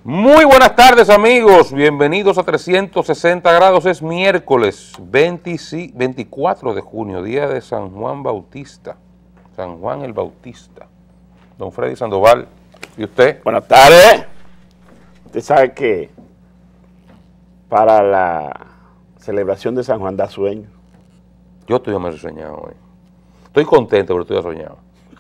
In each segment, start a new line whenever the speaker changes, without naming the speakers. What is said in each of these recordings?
Muy buenas tardes, amigos, bienvenidos a 360 grados, es miércoles 24 de junio, día de San Juan Bautista, San Juan el Bautista. Don Freddy Sandoval, ¿y usted?
Buenas tardes. Usted sabe que para la celebración de San Juan da sueño.
Yo estoy más soñado hoy. Estoy contento, pero estoy soñado.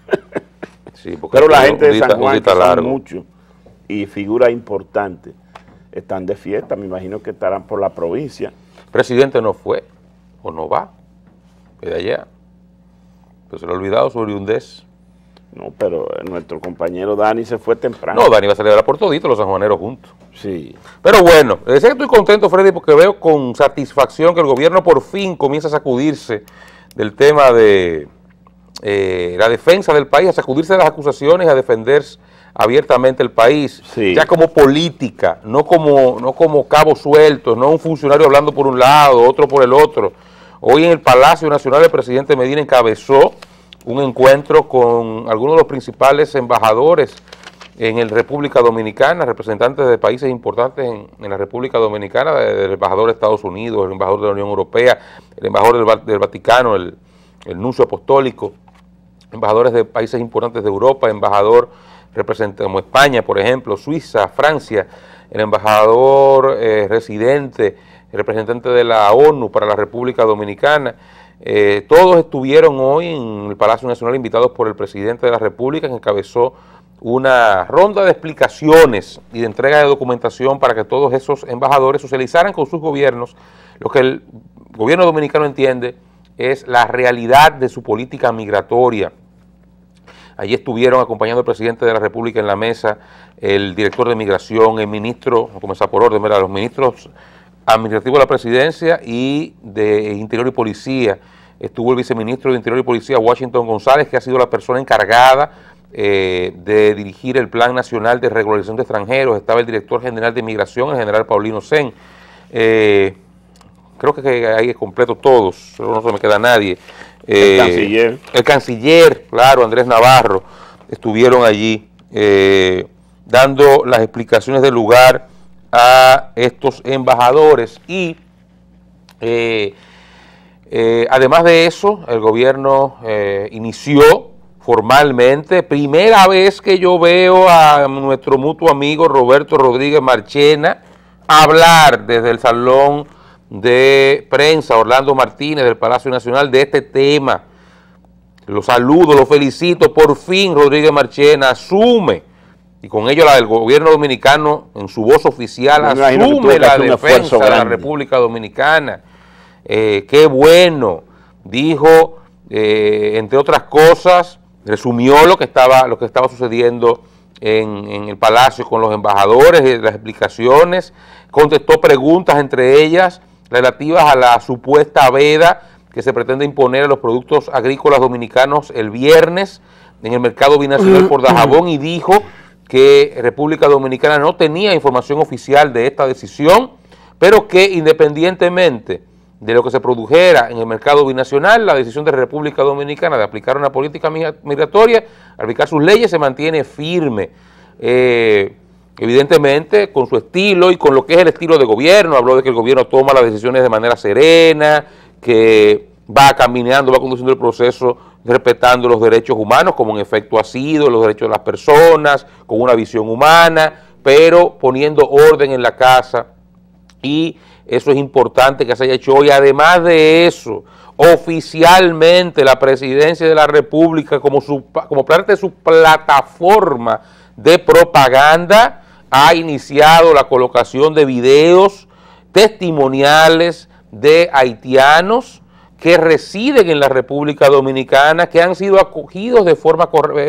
Sí,
pero la gente de San Juan, que son muchos y figuras importantes, están de fiesta. Me imagino que estarán por la provincia.
El presidente no fue, o no va, de allá. Pero se le ha olvidado su oriundez.
No, pero nuestro compañero Dani se fue temprano.
No, Dani va a celebrar por todito los sanjuaneros juntos.
Sí.
Pero bueno, les decía que estoy contento, Freddy, porque veo con satisfacción que el gobierno por fin comienza a sacudirse del tema de la defensa del país, a sacudirse de las acusaciones, a defender abiertamente el país,
sí,
ya como política, no como cabos sueltos, no un funcionario hablando por un lado, otro por el otro. Hoy en el Palacio Nacional el presidente Medina encabezó un encuentro con algunos de los principales embajadores en la República Dominicana, representantes de países importantes en la República Dominicana, el embajador de Estados Unidos, el embajador de la Unión Europea, el embajador del Vaticano, el nuncio apostólico, embajadores de países importantes de Europa, embajador como España, por ejemplo, Suiza, Francia, el embajador residente, el representante de la ONU para la República Dominicana. Todos estuvieron hoy en el Palacio Nacional invitados por el presidente de la República, que encabezó una ronda de explicaciones y de entrega de documentación para que todos esos embajadores socializaran con sus gobiernos lo que el gobierno dominicano entiende es la realidad de su política migratoria. Allí estuvieron acompañando al presidente de la República en la mesa, el director de Migración, el ministro, vamos a comenzar por orden, los ministros administrativos de la presidencia y de Interior y Policía. Estuvo el viceministro de Interior y Policía, Washington González, que ha sido la persona encargada de dirigir el Plan Nacional de Regularización de Extranjeros. Estaba el director general de Migración, el general Paulino Sen. Creo que ahí es completo todos, no se me queda nadie.
El canciller.
El canciller, claro, Andrés Navarro, estuvieron allí dando las explicaciones del lugar a estos embajadores y además de eso, el gobierno inició formalmente, primera vez que yo veo a nuestro mutuo amigo Roberto Rodríguez Marchena hablar desde el salón de prensa Orlando Martínez del Palacio Nacional de este tema. Lo saludo, lo felicito, por fin Rodríguez Marchena asume, y con ello la del gobierno dominicano en su voz oficial asume la defensa de la República Dominicana. Qué bueno, dijo, entre otras cosas, resumió lo que estaba sucediendo en el Palacio con los embajadores, las explicaciones, contestó preguntas, entre ellas relativas a la supuesta veda que se pretende imponer a los productos agrícolas dominicanos el viernes en el mercado binacional por Dajabón, y dijo que República Dominicana no tenía información oficial de esta decisión, pero que independientemente de lo que se produjera en el mercado binacional, la decisión de República Dominicana de aplicar una política migratoria, aplicar sus leyes, se mantiene firme. Evidentemente con su estilo y con lo que es el estilo de gobierno. Habló de que el gobierno toma las decisiones de manera serena, que va caminando, va conduciendo el proceso respetando los derechos humanos, como en efecto ha sido, los derechos de las personas, con una visión humana, pero poniendo orden en la casa, y eso es importante que se haya hecho hoy. Además de eso, oficialmente la Presidencia de la República, como parte de su plataforma de propaganda, ha iniciado la colocación de videos testimoniales de haitianos que residen en la República Dominicana, que han sido acogidos de forma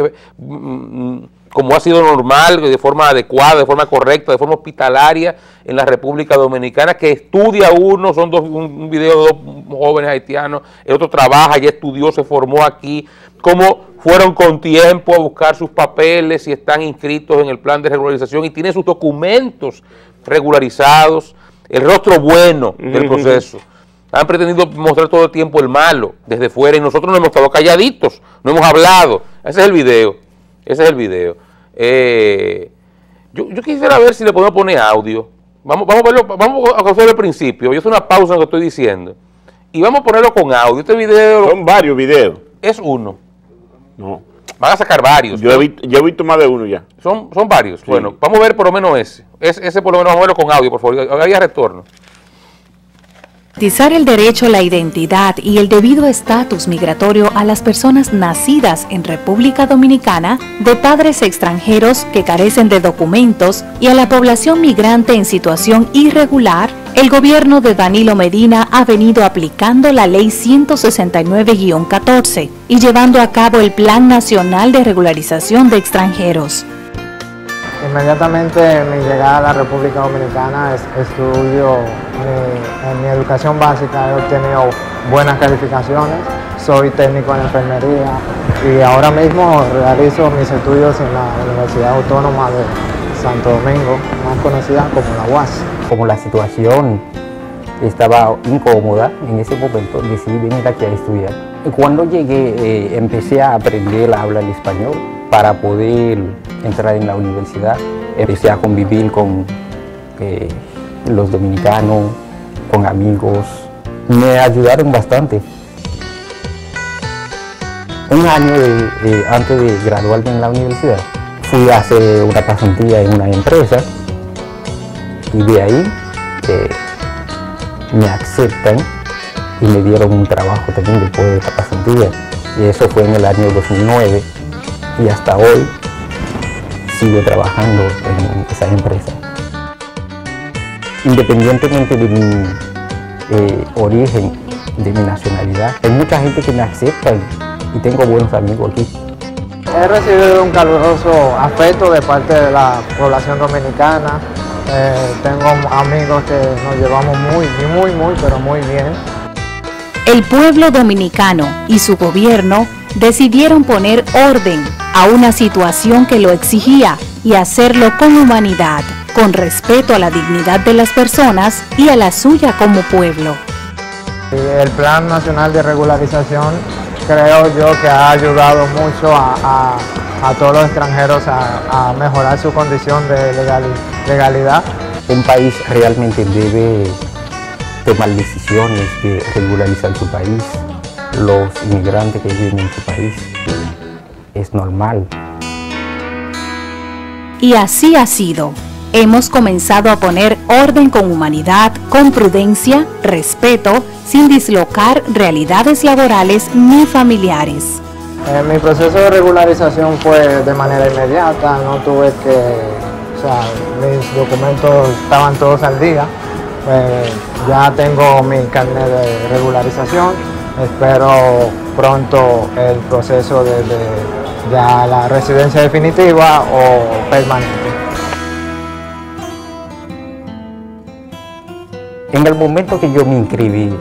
como ha sido normal, de forma adecuada, de forma correcta, de forma hospitalaria en la República Dominicana, que estudia uno, son un video de dos jóvenes haitianos, el otro trabaja, ya estudió, se formó aquí, como fueron con tiempo a buscar sus papeles y están inscritos en el plan de regularización y tienen sus documentos regularizados, el rostro bueno del proceso. Han pretendido mostrar todo el tiempo el malo desde fuera y nosotros nos hemos estado calladitos, no hemos hablado. Ese es el video, ese es el video. Yo quisiera ver si le podemos poner audio. Vamos a verlo, vamos a hacer el principio. Yo hice una pausa en lo que estoy diciendo. Y vamos a ponerlo con audio. Este video...
Son varios videos.
Es uno.
No.
Van a sacar varios.
Yo he visto más de uno ya.
Son varios. Sí. Bueno, vamos a ver por lo menos ese. Ese por lo menos vamos a verlo con audio, por favor. Había retorno.
Garantizar el derecho a la identidad y el debido estatus migratorio a las personas nacidas en República Dominicana de padres extranjeros que carecen de documentos y a la población migrante en situación irregular, el gobierno de Danilo Medina ha venido aplicando la Ley 169-14 y llevando a cabo el Plan Nacional de Regularización de Extranjeros.
Inmediatamente mi llegada a la República Dominicana estudio en mi educación básica, he obtenido buenas calificaciones, soy técnico en enfermería y ahora mismo realizo mis estudios en la Universidad Autónoma de Santo Domingo, más conocida como la UAS.
Como la situación estaba incómoda, en ese momento decidí venir aquí a estudiar. Y cuando llegué empecé a aprender a hablar el español para poder entrar en la universidad. Empecé a convivir con los dominicanos, con amigos. Me ayudaron bastante. Un año antes de graduarme en la universidad, fui a hacer una pasantía en una empresa y de ahí me aceptan y me dieron un trabajo también después de esta pasantía. Y eso fue en el año 2009 y hasta hoy sigo trabajando en esa empresa. Independientemente de mi origen, de mi nacionalidad, hay mucha gente que me acepta y tengo buenos amigos aquí.
He recibido un caluroso afecto de parte de la población dominicana. Tengo amigos que nos llevamos muy, pero muy bien.
El pueblo dominicano y su gobierno decidieron poner orden a una situación que lo exigía y hacerlo con humanidad, con respeto a la dignidad de las personas y a la suya como pueblo.
El Plan Nacional de Regularización creo yo que ha ayudado mucho a todos los extranjeros a mejorar su condición de legalidad.
Un país realmente debe tomar decisiones de regularizar su país. Los inmigrantes que viven en su país es normal.
Y así ha sido. Hemos comenzado a poner orden con humanidad, con prudencia, respeto, sin dislocar realidades laborales ni familiares.
Mi proceso de regularización fue de manera inmediata, no tuve que, mis documentos estaban todos al día. Ya tengo mi carnet de regularización, espero pronto el proceso de ya la residencia definitiva o permanente.
En el momento que yo me inscribí,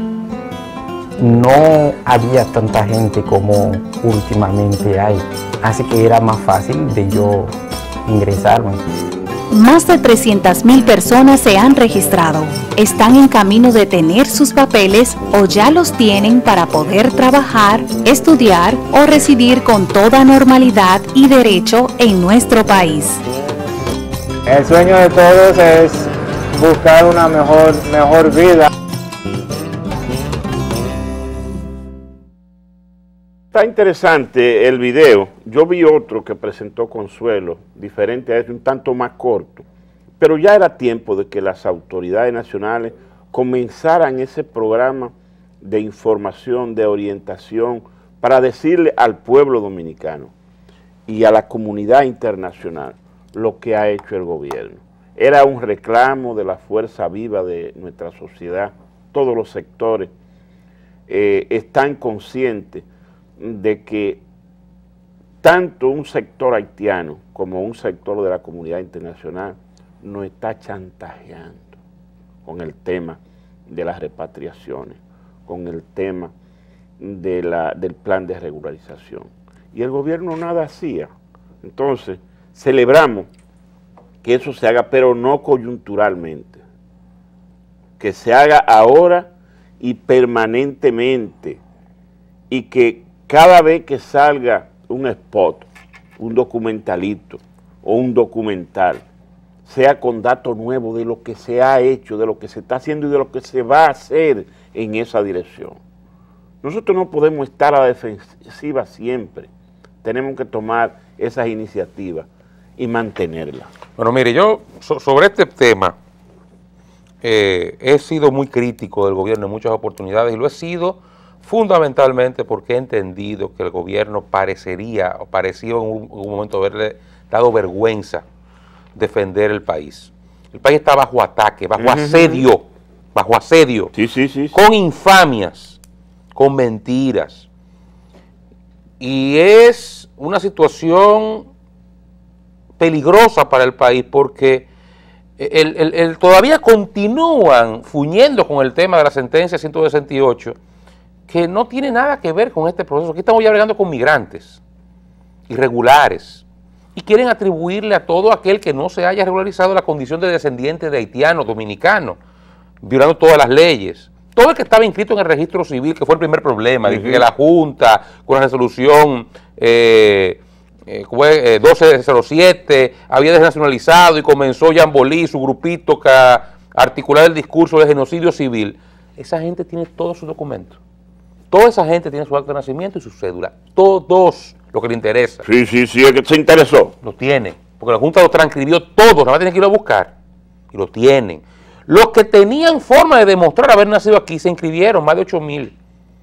no había tanta gente como últimamente hay, así que era más fácil de yo ingresarme.
Más de 300.000 personas se han registrado, están en camino de tener sus papeles o ya los tienen para poder trabajar, estudiar o residir con toda normalidad y derecho en nuestro país.
El sueño de todos es buscar una mejor vida.
Está interesante el video. Yo vi otro que presentó Consuelo, diferente a este, un tanto más corto. Pero ya era tiempo de que las autoridades nacionales comenzaran ese programa de información, de orientación, para decirle al pueblo dominicano y a la comunidad internacional lo que ha hecho el gobierno. Era un reclamo de la fuerza viva de nuestra sociedad. Todos los sectores están conscientes de que tanto un sector haitiano como un sector de la comunidad internacional nos está chantajeando con el tema de las repatriaciones, con el tema del plan de regularización. Y el gobierno nada hacía. Entonces, celebramos que eso se haga, pero no coyunturalmente, que se haga ahora y permanentemente, y que cada vez que salga un spot, un documentalito, o un documental, sea con datos nuevos de lo que se ha hecho, de lo que se está haciendo y de lo que se va a hacer en esa dirección. Nosotros no podemos estar a la defensiva siempre, tenemos que tomar esas iniciativas y mantenerlas.
Bueno, mire, yo sobre este tema he sido muy crítico del gobierno en muchas oportunidades y lo he sido fundamentalmente porque he entendido que el gobierno parecía en un momento haberle dado vergüenza defender el país. El país está bajo ataque, bajo asedio,
Sí.
con infamias, con mentiras. Y es una situación peligrosa para el país porque todavía continúan fuñendo con el tema de la sentencia 168, que no tiene nada que ver con este proceso. Aquí estamos ya hablando con migrantes irregulares y quieren atribuirle a todo aquel que no se haya regularizado la condición de descendiente de haitiano, dominicano, violando todas las leyes. Todo el que estaba inscrito en el registro civil, que fue el primer problema, de que la Junta, con la resolución 1207, había desnacionalizado y comenzó Yambolí, su grupito, a articular el discurso del genocidio civil. Esa gente tiene todos sus documentos. Toda esa gente tiene su acta de nacimiento y su cédula. Todos, lo que le interesa.
Sí, el que se interesó.
Lo tienen, porque la Junta lo transcribió todo, nada más tienen que irlo a buscar. Y lo tienen. Los que tenían forma de demostrar haber nacido aquí se inscribieron, más de 8,000.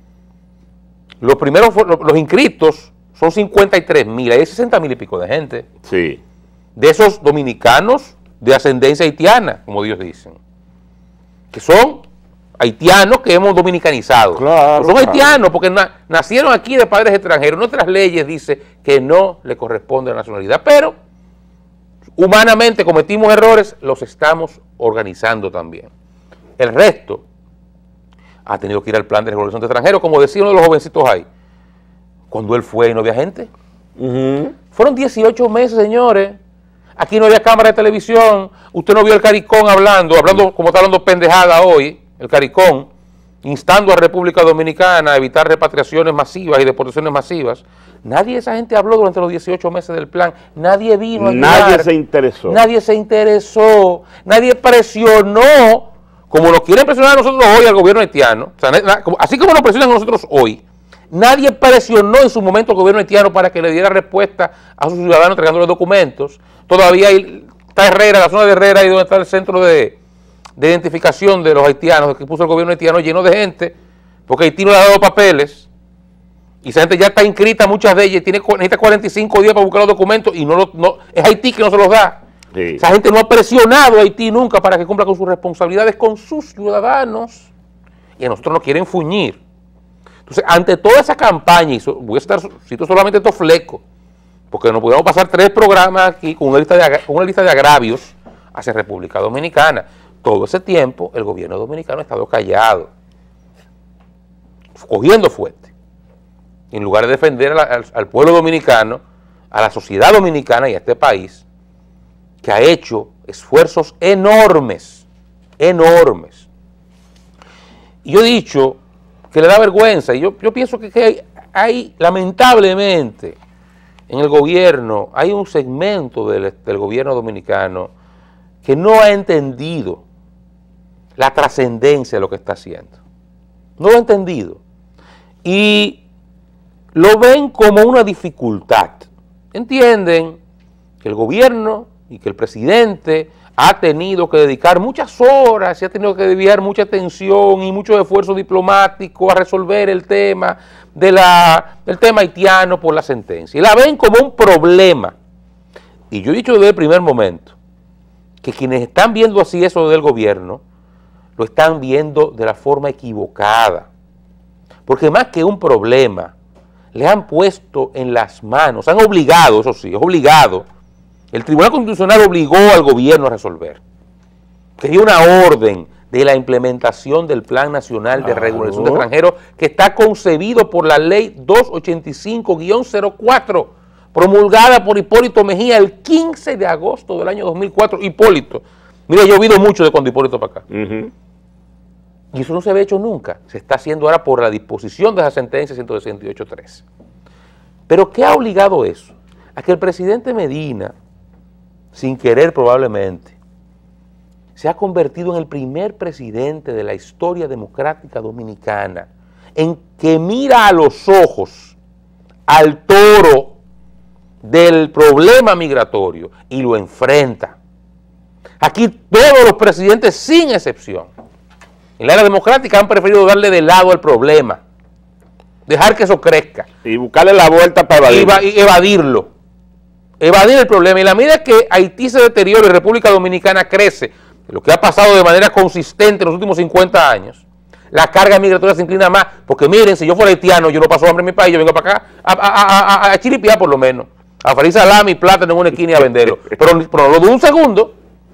Los primeros, los inscritos son 53,000, hay 60,000 y pico de gente.
Sí.
De esos dominicanos de ascendencia haitiana, como Dios dicen, que son haitianos que hemos dominicanizado.
Claro,
son haitianos porque nacieron aquí de padres extranjeros. Nuestras leyes dicen que no le corresponde la nacionalidad, pero humanamente cometimos errores, los estamos organizando también. El resto ha tenido que ir al plan de regulación de extranjeros, como decía uno de los jovencitos ahí. Cuando él fue y no había gente. Fueron 18 meses, señores. Aquí no había cámara de televisión. Usted no vio el Caricón hablando como está hablando pendejada hoy, el Caricón, instando a República Dominicana a evitar repatriaciones masivas y deportaciones masivas. Nadie de esa gente habló durante los 18 meses del plan. Nadie vino a ayudar.
Nadie se interesó.
Nadie se interesó. Nadie presionó, como nos quieren presionar a nosotros hoy al gobierno haitiano. O sea, así como nos presionan a nosotros hoy, nadie presionó en su momento al gobierno haitiano para que le diera respuesta a sus ciudadanos entregando los documentos. Todavía está Herrera, la zona de Herrera, ahí donde está el centro de identificación de los haitianos, que puso el gobierno haitiano, lleno de gente, porque Haití no le ha dado papeles. Y esa gente ya está inscrita, muchas de ellas, necesita 45 días para buscar los documentos y es Haití que no se los da. Sí. Esa gente no ha presionado a Haití nunca para que cumpla con sus responsabilidades con sus ciudadanos. Y a nosotros nos quieren fuñir. Entonces, ante toda esa campaña, y voy a cito solamente estos flecos, porque no podemos pasar 3 programas aquí con una lista de agravios hacia República Dominicana. Todo ese tiempo el gobierno dominicano ha estado callado, cogiendo fuerte. En lugar de defender al pueblo dominicano, a la sociedad dominicana y a este país, que ha hecho esfuerzos enormes. Y yo he dicho que le da vergüenza, y yo pienso que hay, lamentablemente, en el gobierno, hay un segmento del gobierno dominicano que no ha entendido la trascendencia de lo que está haciendo. No lo ha entendido. Y lo ven como una dificultad. Entienden que el gobierno y que el presidente ha tenido que dedicar muchas horas y ha tenido que desviar mucha atención y mucho esfuerzo diplomático a resolver el tema del tema haitiano por la sentencia. Y la ven como un problema. Y yo he dicho desde el primer momento que quienes están viendo así eso del gobierno, lo están viendo de la forma equivocada. Porque más que un problema, le han puesto en las manos, han obligado, eso sí, es obligado. El Tribunal Constitucional obligó al gobierno a resolver. Quería una orden de la implementación del Plan Nacional de Regulación de Extranjeros que está concebido por la Ley 285-04, promulgada por Hipólito Mejía el 15 de agosto del año 2004. Hipólito, mira, yo he oído mucho de cuando Hipólito para acá. Y eso no se había hecho nunca. Se está haciendo ahora por la disposición de esa sentencia 168.3. Pero ¿qué ha obligado eso? A que el presidente Medina sin querer probablemente, se ha convertido en el primer presidente de la historia democrática dominicana en que mira a los ojos al toro del problema migratorio y lo enfrenta. Aquí todos los presidentes, sin excepción, en la era democrática han preferido darle de lado al problema, dejar que eso crezca.
Y buscarle la vuelta para evadirlo.
Y evadirlo. Evadir el problema. Y la medida que Haití se deteriora y República Dominicana crece, lo que ha pasado de manera consistente en los últimos 50 años, la carga migratoria se inclina más, porque miren, si yo fuera haitiano, yo no paso hambre en mi país, yo vengo para acá a chiripiar por lo menos, a freír salami y plátano en una esquina y a venderlo. Pero lo de un segundo,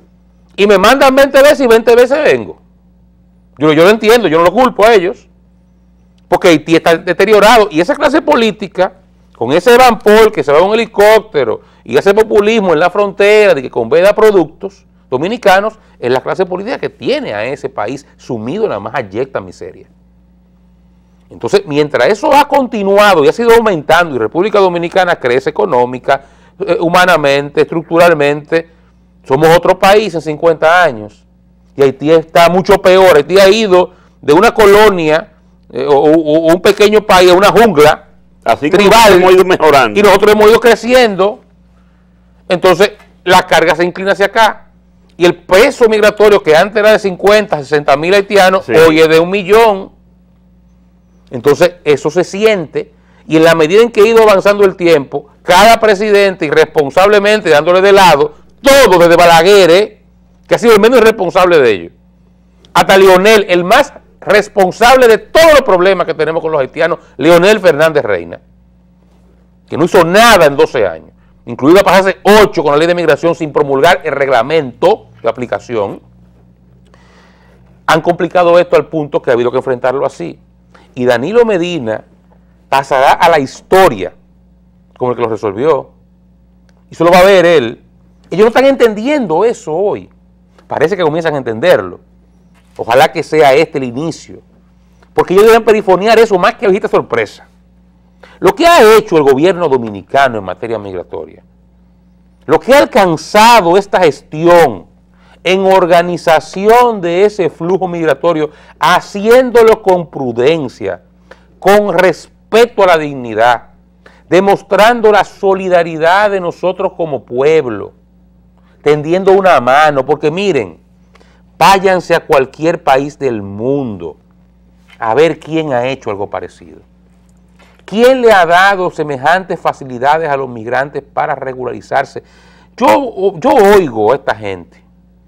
y me mandan 20 veces y 20 veces vengo. Yo lo entiendo, yo no lo culpo a ellos, porque Haití está deteriorado, y esa clase política, con ese Van Paul que se va a un helicóptero, y ese populismo en la frontera, de que conveda productos dominicanos, es la clase política que tiene a ese país sumido en la más abyecta miseria. Entonces, mientras eso ha continuado y ha sido aumentando, y República Dominicana crece económica, humanamente, estructuralmente, somos otro país en 50 años, y Haití está mucho peor. Haití ha ido de una colonia o un pequeño país a una jungla
así
tribal,
hemos ido mejorando.
Y nosotros hemos ido creciendo. Entonces la carga se inclina hacia acá, y el peso migratorio que antes era de 50, 60 mil haitianos, sí, hoy es de 1 millón. Entonces eso se siente, y en la medida en que ha ido avanzando el tiempo, cada presidente irresponsablemente dándole de lado, todo desde Balaguer, que ha sido el menos irresponsable de ellos, hasta Leonel, el más responsable de todos los problemas que tenemos con los haitianos, Leonel Fernández Reina, que no hizo nada en 12 años, incluido a pasarse 8 con la ley de migración sin promulgar el reglamento de aplicación, han complicado esto al punto que ha habido que enfrentarlo así. Y Danilo Medina pasará a la historia como el que lo resolvió, y eso lo va a ver él. Ellos no están entendiendo eso hoy, parece que comienzan a entenderlo. Ojalá que sea este el inicio, porque ellos deben perifonear eso más que ahorita sorpresa. Lo que ha hecho el gobierno dominicano en materia migratoria, lo que ha alcanzado esta gestión en organización de ese flujo migratorio, haciéndolo con prudencia, con respeto a la dignidad, demostrando la solidaridad de nosotros como pueblo, tendiendo una mano, porque miren, váyanse a cualquier país del mundo a ver quién ha hecho algo parecido. ¿Quién le ha dado semejantes facilidades a los migrantes para regularizarse? Yo oigo a esta gente,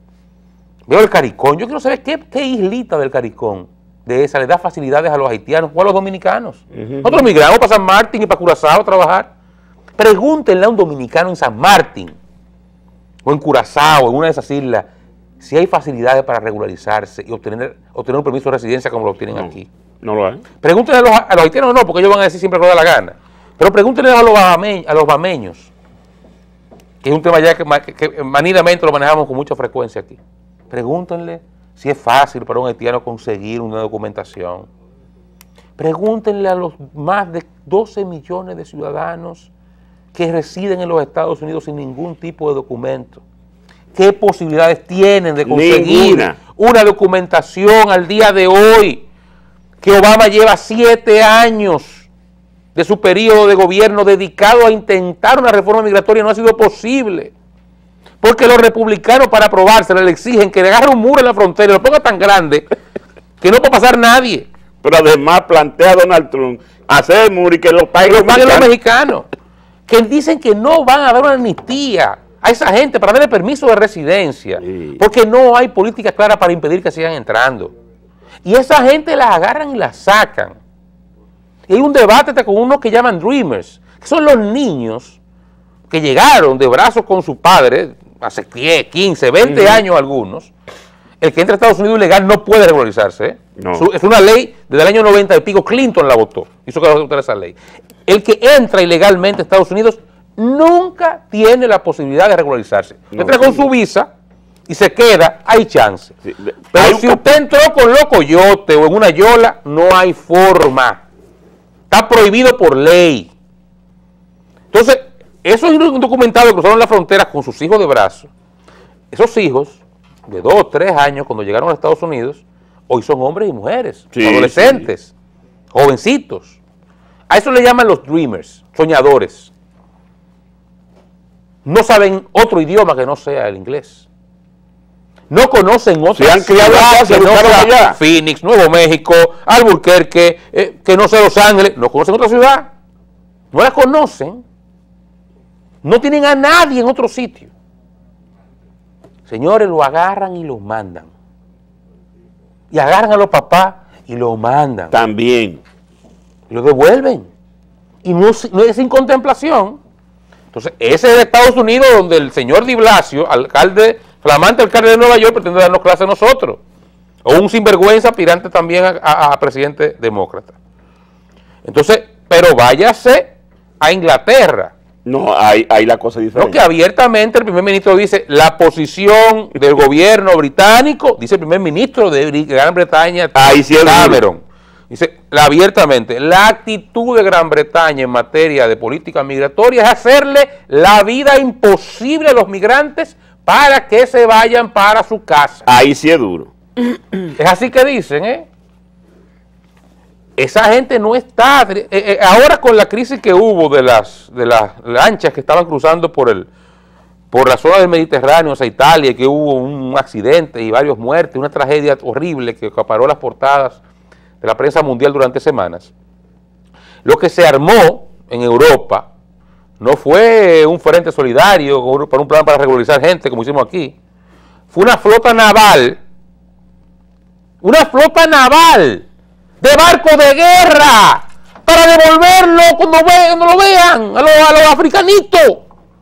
veo el CARICOM, yo quiero saber qué islita del CARICOM de esa le da facilidades a los haitianos o a los dominicanos. Nosotros migramos para San Martín y para Curazao a trabajar. Pregúntenle a un dominicano en San Martín o en Curazao, en una de esas islas, si hay facilidades para regularizarse y obtener un permiso de residencia como lo obtienen aquí.
No lo hay.
Pregúntenle a los haitianos, no, porque ellos van a decir siempre lo da la gana. Pero pregúntenle a los bameños, que es un tema ya que manidamente lo manejamos con mucha frecuencia aquí. Pregúntenle si es fácil para un haitiano conseguir una documentación. Pregúntenle a los más de 12 millones de ciudadanos que residen en los Estados Unidos sin ningún tipo de documento. ¿Qué posibilidades tienen de conseguir una documentación al día de hoy? Que Obama lleva 7 años de su periodo de gobierno dedicado a intentar una reforma migratoria, no ha sido posible. Porque los republicanos, para aprobársela, le exigen que le agarre un muro en la frontera y lo ponga tan grande que no puede pasar nadie.
Pero además plantea a Donald Trump hacer el muro y que los paguen
los mexicanos. Que dicen que no van a dar una amnistía a esa gente para darle permiso de residencia, sí, porque no hay política clara para impedir que sigan entrando. Y esa gente las agarran y las sacan. Y hay un debate con unos que llaman Dreamers, que son los niños que llegaron de brazos con su padre, hace 10, 15, 20 años algunos. El que entra a Estados Unidos ilegal no puede regularizarse, ¿eh? No. Es una ley desde el año 90 y pico, Clinton la votó, hizo que votara esa ley. El que entra ilegalmente a Estados Unidos nunca tiene la posibilidad de regularizarse. Entra con su visa y se queda, hay chance. Sí. Pero si usted entró con los coyotes o en una yola, no hay forma. Está prohibido por ley. Entonces, esos indocumentados cruzaron la frontera con sus hijos de brazos. Esos hijos, de 2 o 3 años, cuando llegaron a Estados Unidos, hoy son hombres y mujeres,
Sí,
adolescentes, jovencitos. A eso le llaman los dreamers, soñadores. No saben otro idioma que no sea el inglés. No conocen otra
Se han criado acá, se
que no
buscaron
sea
allá.
Phoenix, Nuevo México, Albuquerque, que no sea Los Ángeles. No conocen otra ciudad. No la conocen. No tienen a nadie en otro sitio. Señores, lo agarran y lo mandan. Y agarran a los papás y lo mandan.
También.
Y lo devuelven. Y no es sin contemplación. Entonces, ese es de Estados Unidos donde el señor Di Blasio, flamante alcalde de Nueva York, pretende darnos clase a nosotros. O un sinvergüenza aspirante también a presidente demócrata. Entonces, pero váyase a Inglaterra.
No, ahí la cosa es
No,
diferente.
que abiertamente el primer ministro dice la posición del gobierno británico, dice el primer ministro de Gran Bretaña,
Ahí sí es
Cameron, dice abiertamente, la actitud de Gran Bretaña en materia de política migratoria es hacerle la vida imposible a los migrantes para que se vayan para su casa.
Ahí sí es duro.
Es así que dicen, ¿eh? Esa gente no está, ahora con la crisis que hubo de las lanchas que estaban cruzando por la zona del Mediterráneo hacia Italia, que hubo un accidente y varios muertes, una tragedia horrible que acaparó las portadas de la prensa mundial durante semanas. Lo que se armó en Europa no fue un frente solidario para un plan para regularizar gente, como hicimos aquí, fue una flota naval de barco de guerra para devolverlo cuando lo vean a los africanitos.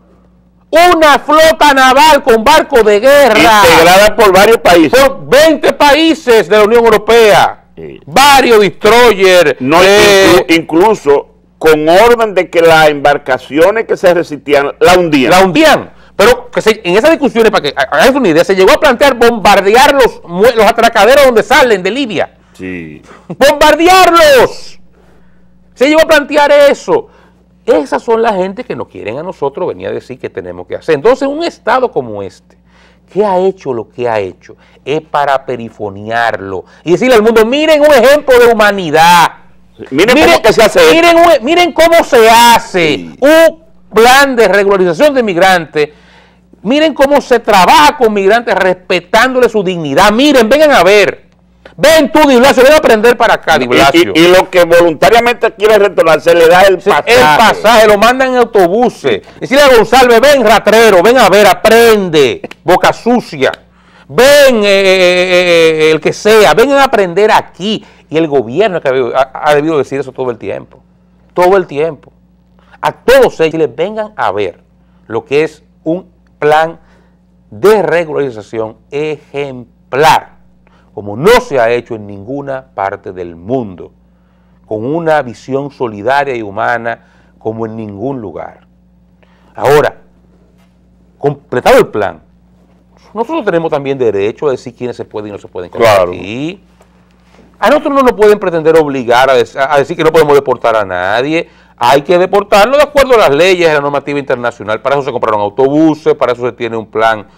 Una flota naval con barco de guerra
Integrada por varios países.
por 20 países de la Unión Europea,
Sí.
varios destroyers,
No, incluso con orden de que las embarcaciones que se resistían la hundían.
la hundían. Pero en esas discusiones, para que hagan una idea, se llegó a plantear bombardear los atracaderos donde salen de Libia.
Sí.
¡Bombardearlos! Se llegó a plantear eso. Esas son las gente que nos quieren a nosotros venir a decir que tenemos que hacer. Entonces, un Estado como este, que ha hecho lo que ha hecho, es para perifonearlo y decirle al mundo, miren un ejemplo de humanidad.
Miren cómo que se hace esto.
Miren cómo se hace
Sí.
un plan de regularización de migrantes. Miren cómo se trabaja con migrantes respetándole su dignidad. Miren, vengan a ver. Ven tú, Di Blasio, ven a aprender para acá, Di Blasio.
Y lo que voluntariamente quiere retornar, se le da el pasaje.
El pasaje, lo mandan en autobuses. Decirle a González, ven ratrero, ven a ver, aprende, boca sucia. Ven el que sea, vengan a aprender aquí. Y el gobierno que ha debido decir eso todo el tiempo. Todo el tiempo. A todos ellos les vengan a ver lo que es un plan de regularización ejemplar, como no se ha hecho en ninguna parte del mundo, con una visión solidaria y humana como en ningún lugar. Ahora, completado el plan, nosotros tenemos también derecho a decir quiénes se pueden y no se pueden quedar
Claro.
aquí. A nosotros no nos pueden pretender obligar a decir que no podemos deportar a nadie. Hay que deportarlo de acuerdo a las leyes de la normativa internacional. Para eso se compraron autobuses, para eso se tiene un plan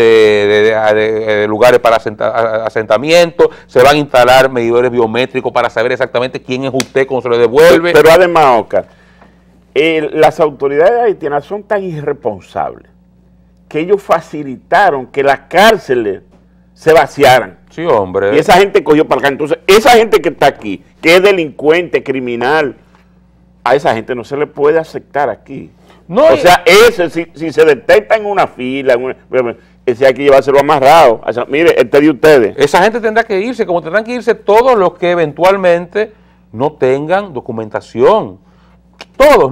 de lugares para asentamiento, se van a instalar medidores biométricos para saber exactamente quién es usted cuando se le devuelve.
Pero además, Oscar, las autoridades haitianas son tan irresponsables que ellos facilitaron que las cárceles se vaciaran.
Sí, hombre.
Y esa gente cogió para acá. Entonces, esa gente que está aquí, que es delincuente, criminal, a esa gente no se le puede aceptar aquí.
No,
o sea, si se detecta en una fila, ese hay que llevárselo amarrado. O sea, mire, este de ustedes.
esa gente tendrá que irse, como tendrán que irse todos los que eventualmente no tengan documentación. Todos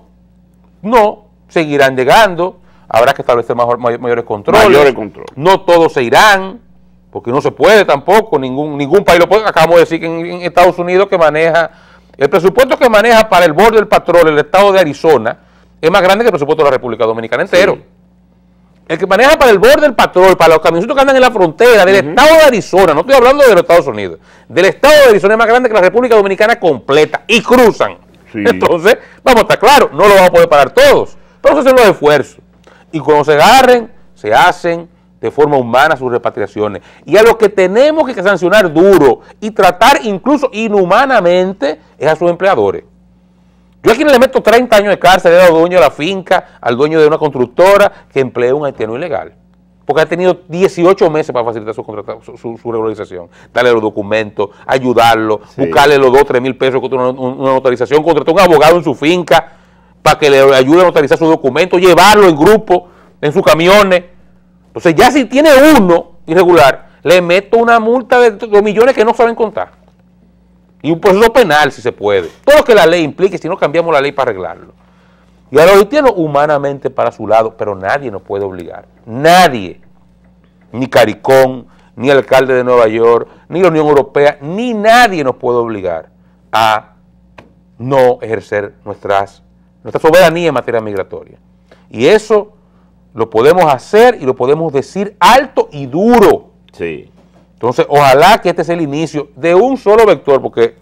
no, seguirán llegando, habrá que establecer mayores controles.
Mayores controles.
No todos se irán, porque no se puede tampoco, ningún país lo puede. Acabamos de decir que en Estados Unidos que maneja, el presupuesto que maneja para el Border Patrol el estado de Arizona es más grande que el presupuesto de la República Dominicana entero.
Sí.
El que maneja para el Border Patrol, para los camioncitos que andan en la frontera del estado de Arizona, no estoy hablando de los Estados Unidos, del estado de Arizona es más grande que la República Dominicana completa y cruzan.
Sí.
Entonces, vamos a estar claros, no lo vamos a poder pagar todos, pero se hacen los esfuerzos. Y cuando se agarren, se hacen de forma humana sus repatriaciones. Y a los que tenemos que sancionar duro y tratar incluso inhumanamente es a sus empleadores. Yo a quien le meto 30 años de cárcel al dueño de la finca, al dueño de una constructora que emplee a un haitiano ilegal. Porque ha tenido 18 meses para facilitar su regularización. Darle los documentos, ayudarlo, buscarle los 2 o 3 mil pesos contra una notarización, contratar un abogado en su finca para que le ayude a notarizar sus documentos, llevarlo en grupo, en sus camiones. Entonces ya si tiene uno irregular, le meto una multa de 2 millones que no saben contar. Y un proceso penal si se puede. Todo lo que la ley implique, si no cambiamos la ley para arreglarlo. Y a los haitianos humanamente para su lado, pero nadie nos puede obligar. Nadie. Ni Caricón, ni el alcalde de Nueva York, ni la Unión Europea, ni nadie nos puede obligar a no ejercer nuestra soberanía en materia migratoria. Y eso lo podemos hacer y lo podemos decir alto y duro.
Sí.
Entonces, ojalá que este sea el inicio de un solo vector, porque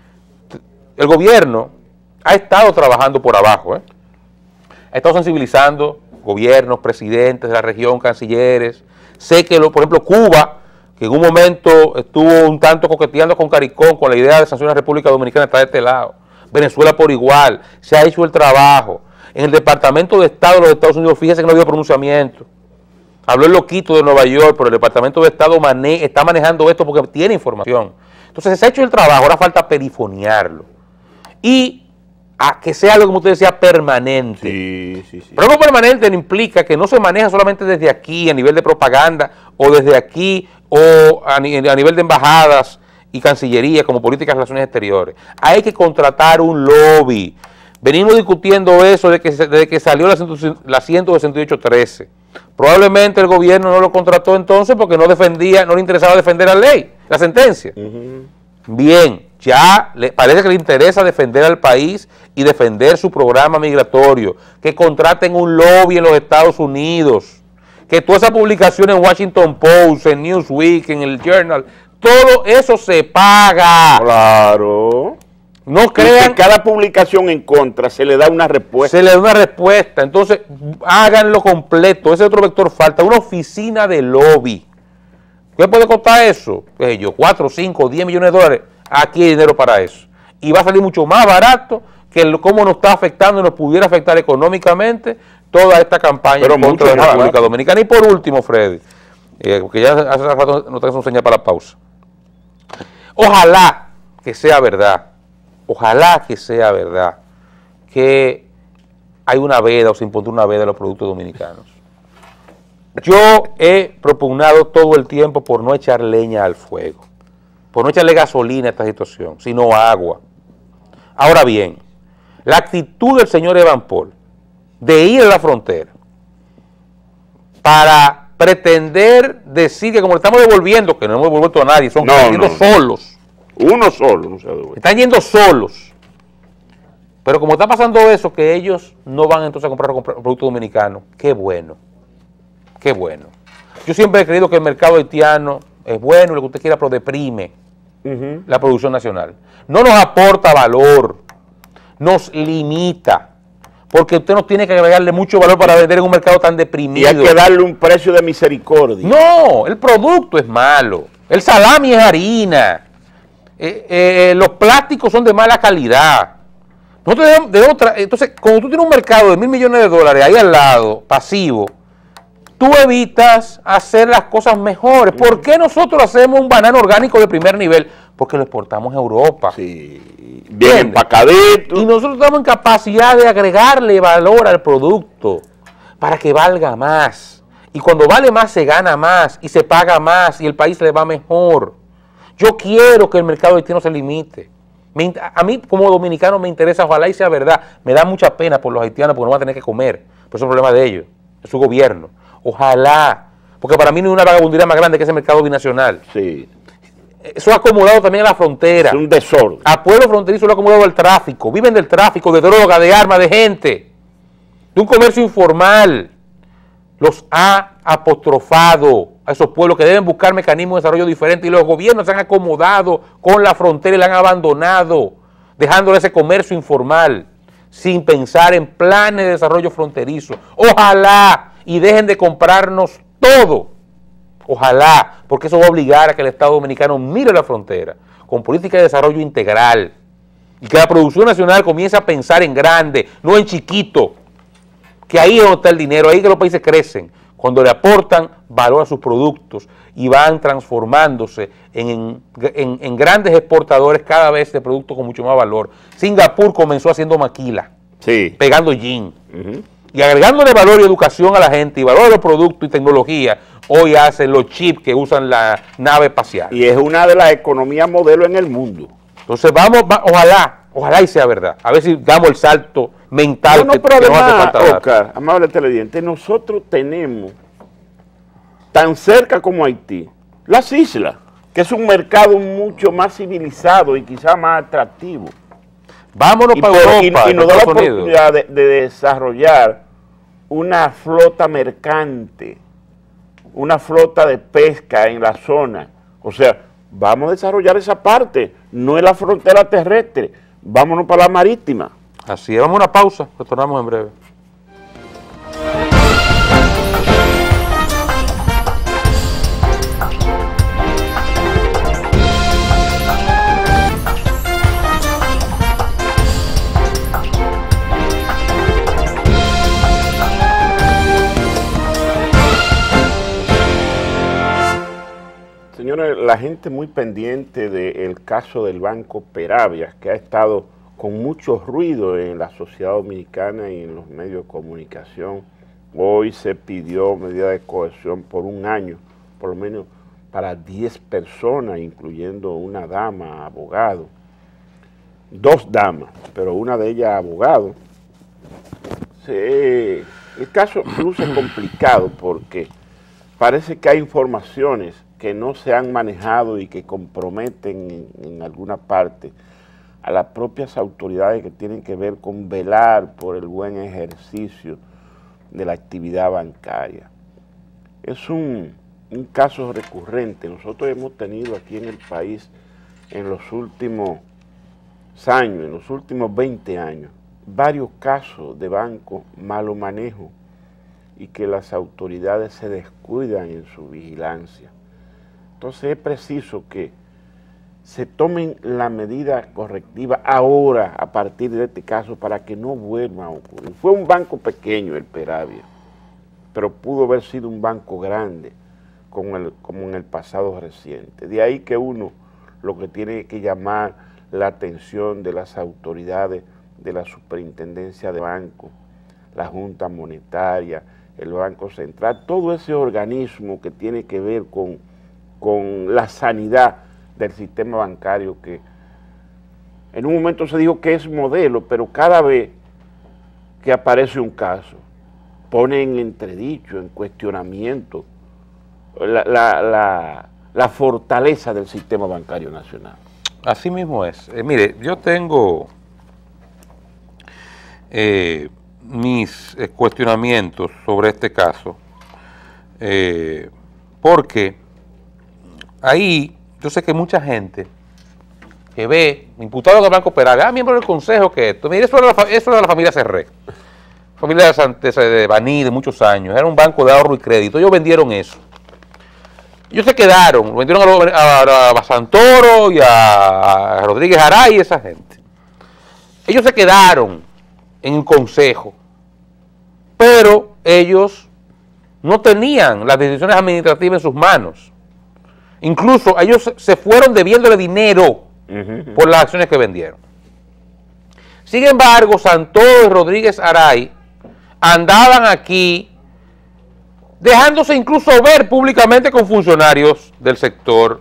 el gobierno ha estado trabajando por abajo, ha estado sensibilizando gobiernos, presidentes de la región, cancilleres. Sé que, por ejemplo, Cuba, que en un momento estuvo un tanto coqueteando con Caricón, con la idea de sancionar a la República Dominicana, está de este lado. Venezuela por igual, se ha hecho el trabajo. En el Departamento de Estado de los Estados Unidos, fíjese que no había pronunciamiento. Habló el loquito de Nueva York, pero el Departamento de Estado está manejando esto porque tiene información. Entonces se ha hecho el trabajo, ahora falta perifonearlo. Y a que sea algo, como usted decía, permanente.
Sí.
Pero algo permanente no implica que no se maneja solamente desde aquí, a nivel de propaganda, o desde aquí, o a nivel de embajadas y cancillería, como políticas de relaciones exteriores. Hay que contratar un lobby. Venimos discutiendo eso desde que salió la 168.13. Probablemente el gobierno no lo contrató entonces porque no le interesaba defender la ley, la sentencia. Bien, ya parece que le interesa defender al país y defender su programa migratorio, que contraten un lobby en los Estados Unidos, que toda esa publicación en Washington Post, en Newsweek, en el Journal, todo eso se paga.
Claro.
No crean.
Que cada publicación en contra se le da una respuesta.
Se le da una respuesta. Entonces, háganlo completo. Ese otro vector falta. Una oficina de lobby. ¿Qué puede costar eso? 4, 5, 10 millones de dólares. Aquí hay dinero para eso. Y va a salir mucho más barato que cómo nos está afectando y nos pudiera afectar económicamente toda esta campaña contra la República Dominicana. Y por último, Freddy, porque ya hace rato no tenemos señal para la pausa. Ojalá que sea verdad. Ojalá que sea verdad que hay una veda o se impondrá una veda a los productos dominicanos. Yo he propugnado todo el tiempo por no echar leña al fuego, por no echarle gasolina a esta situación, sino agua. Ahora bien, la actitud del señor Evan Paul de ir a la frontera para pretender decir que como le estamos devolviendo, que no hemos devuelto a nadie, son solos.
Uno solo, no se devuelve.
Están yendo solos. Pero como está pasando eso, que ellos no van entonces a comprar productos dominicanos, qué bueno. Qué bueno. Yo siempre he creído que el mercado haitiano es bueno, lo que usted quiera, pero deprime la producción nacional. No nos aporta valor, nos limita, porque usted no tiene que agregarle mucho valor para vender en un mercado tan deprimido.
Y hay que darle un precio de misericordia.
No, el producto es malo, el salami es harina, los plásticos son de mala calidad. Entonces, cuando tú tienes un mercado de $1.000 millones ahí al lado, pasivo, tú evitas hacer las cosas mejores. ¿Por qué nosotros hacemos un banano orgánico de primer nivel? Porque lo exportamos a Europa.
Sí, bien empacadito.
Y nosotros estamos en capacidad de agregarle valor al producto para que valga más. Y cuando vale más, se gana más y se paga más y el país le va mejor. Yo quiero que el mercado haitiano se limite. A mí como dominicano me interesa, ojalá y sea verdad. Me da mucha pena por los haitianos porque no van a tener que comer. Pero eso es un problema de ellos, de su gobierno. Ojalá, porque para mí no hay una vagabundería más grande que ese mercado binacional.
Sí.
Eso ha acomodado también a la frontera.
Es un desorden.
A pueblo fronterizo lo ha acomodado al tráfico. Viven del tráfico, de droga, de armas, de gente. De un comercio informal. Los ha apostrofado a esos pueblos que deben buscar mecanismos de desarrollo diferentes y los gobiernos se han acomodado con la frontera y la han abandonado, dejándole ese comercio informal. sin pensar en planes de desarrollo fronterizo. Ojalá y dejen de comprarnos todo. Ojalá, porque eso va a obligar a que el Estado Dominicano mire la frontera con política de desarrollo integral y que la producción nacional comience a pensar en grande, no en chiquito, que ahí es donde está el dinero, ahí es que los países crecen, cuando le aportan valor a sus productos y van transformándose en grandes exportadores cada vez de productos con mucho más valor. Singapur comenzó haciendo maquila,
sí,
pegando jean, y agregándole valor y educación a la gente y valor a los productos y tecnología. Hoy hacen los chips que usan la nave espacial.
Y es una de las economías modelo en el mundo.
Entonces ojalá y sea verdad. A ver si damos el salto mental
No, pero
que nos hace
además,
falta dar.
Oscar, amable televidente, nosotros tenemos tan cerca como Haití, las islas, que es un mercado mucho más civilizado y quizá más atractivo.
Vámonos para Europa,
y nos da la
Estados Unidos.
oportunidad de desarrollar una flota mercante, una flota de pesca en la zona. O sea, vamos a desarrollar esa parte, no es la frontera terrestre, vámonos para la marítima.
Así es, vamos a una pausa, retornamos en breve.
Señores, la gente muy pendiente del caso del Banco Peravia, que ha estado con mucho ruido en la sociedad dominicana y en los medios de comunicación. Hoy se pidió medida de coerción por un año, por lo menos para 10 personas, incluyendo una dama, abogado. 2 damas, pero una de ellas abogado. El caso luce complicado porque parece que hay informaciones que no se han manejado y que comprometen en alguna parte a las propias autoridades que tienen que ver con velar por el buen ejercicio de la actividad bancaria. Es un caso recurrente. Nosotros hemos tenido aquí en el país en los últimos años, en los últimos 20 años, varios casos de bancos malo manejo y que las autoridades se descuidan en su vigilancia. Entonces es preciso que se tomen la medida correctiva ahora a partir de este caso para que no vuelva a ocurrir. Fue un banco pequeño el Peravia, pero pudo haber sido un banco grande como en el pasado reciente. De ahí que uno lo que tiene que llamar la atención de las autoridades de la Superintendencia de Banco, la Junta Monetaria, el Banco Central, todo ese organismo que tiene que ver con la sanidad del sistema bancario, que en un momento se dijo que es modelo, pero cada vez que aparece un caso pone en entredicho, en cuestionamiento la fortaleza del sistema bancario nacional.
Así mismo es. Mire, yo tengo mis cuestionamientos sobre este caso, porque ahí yo sé que mucha gente que ve imputado del Banco Peravia, miembro del consejo, que esto, mire, eso era la familia Serré, familia de Baní de muchos años, era un banco de ahorro y crédito, ellos vendieron eso. Ellos se quedaron, vendieron a Santoro y a Rodríguez Aray y esa gente. Ellos se quedaron en el consejo, pero ellos no tenían las decisiones administrativas en sus manos. Incluso ellos se fueron debiéndole dinero por las acciones que vendieron. Sin embargo, Santoro y Rodríguez Aray andaban aquí dejándose incluso ver públicamente con funcionarios del sector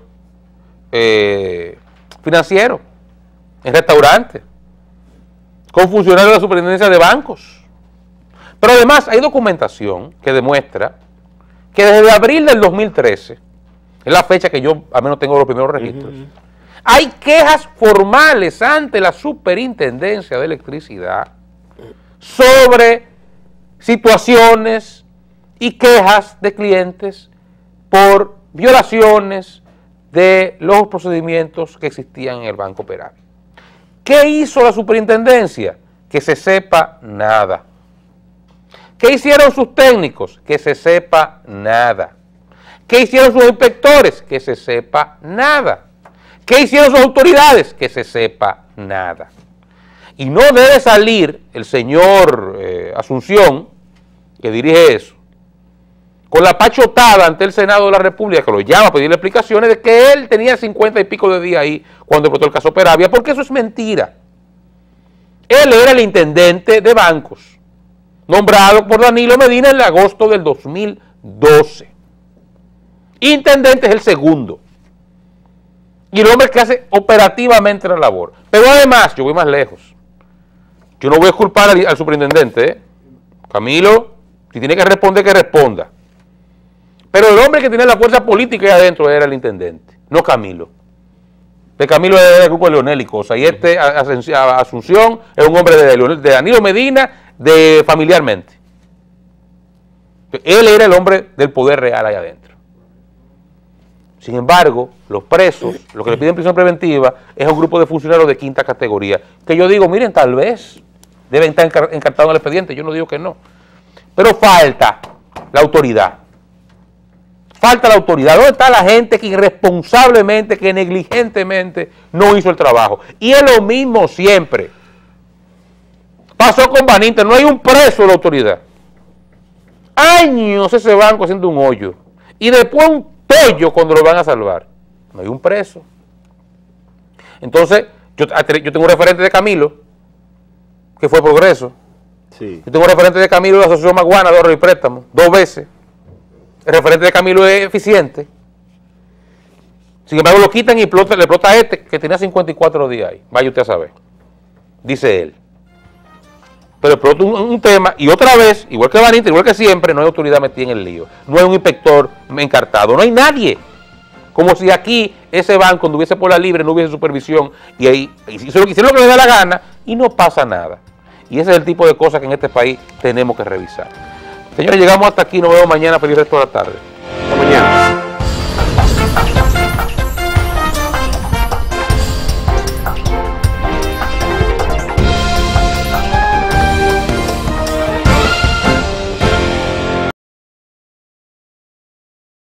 financiero, en restaurantes, con funcionarios de la Superintendencia de Bancos. Pero además hay documentación que demuestra que desde abril del 2013, es la fecha que yo al menos tengo los primeros registros, hay quejas formales ante la Superintendencia de Electricidad sobre situaciones y quejas de clientes por violaciones de los procedimientos que existían en el Banco Peravia. ¿Qué hizo la superintendencia? Que se sepa nada. ¿Qué hicieron sus técnicos? Que se sepa nada. ¿Qué hicieron sus inspectores? Que se sepa nada. ¿Qué hicieron sus autoridades? Que se sepa nada. Y no debe salir el señor Asunción, que dirige eso, con la pachotada ante el Senado de la República, que lo llama a pedirle explicaciones de que él tenía 50 y pico de días ahí cuando explotó el caso Peravia, porque eso es mentira. Él era el intendente de bancos, nombrado por Danilo Medina en agosto del 2012. Intendente es el segundo. Y el hombre que hace operativamente la labor. Pero además, yo voy más lejos. Yo no voy a culpar al superintendente, Camilo, si tiene que responder, que responda. Pero el hombre que tiene la fuerza política ahí adentro era el intendente, no Camilo. De Camilo es del grupo de Leonel y cosas. Y Asunción es un hombre de Danilo Medina, familiarmente. Él era el hombre del poder real ahí adentro. Sin embargo, los presos, lo que le piden prisión preventiva, es un grupo de funcionarios de quinta categoría. Que yo digo, miren, tal vez deben estar encartados en el expediente, yo no digo que no. Pero falta la autoridad. Falta la autoridad. ¿Dónde está la gente que irresponsablemente, que negligentemente no hizo el trabajo? Y es lo mismo siempre. Pasó con Baninter, no hay un preso de la autoridad. Años ese banco haciendo un hoyo. Y después un pollo cuando lo van a salvar. No hay un preso. Entonces, yo tengo un referente de Camilo, que fue Progreso.
Sí.
Yo tengo un referente de Camilo de la Asociación Maguana de Ahorro y Préstamo, 2 veces. El referente de Camilo es eficiente. Sin embargo, lo quitan y le explota a este, que tenía 54 días ahí. Vaya usted a saber. Dice él. Pero explota un tema, y otra vez, igual que Baninter, igual que siempre, no hay autoridad metida en el lío. No hay un inspector encartado, no hay nadie. Como si aquí ese banco anduviese por la libre, no hubiese supervisión, y ahí hicieron lo que les da la gana, y no pasa nada. Y ese es el tipo de cosas que en este país tenemos que revisar. Señores, llegamos hasta aquí, nos vemos mañana, feliz resto de la tarde.
Hasta mañana.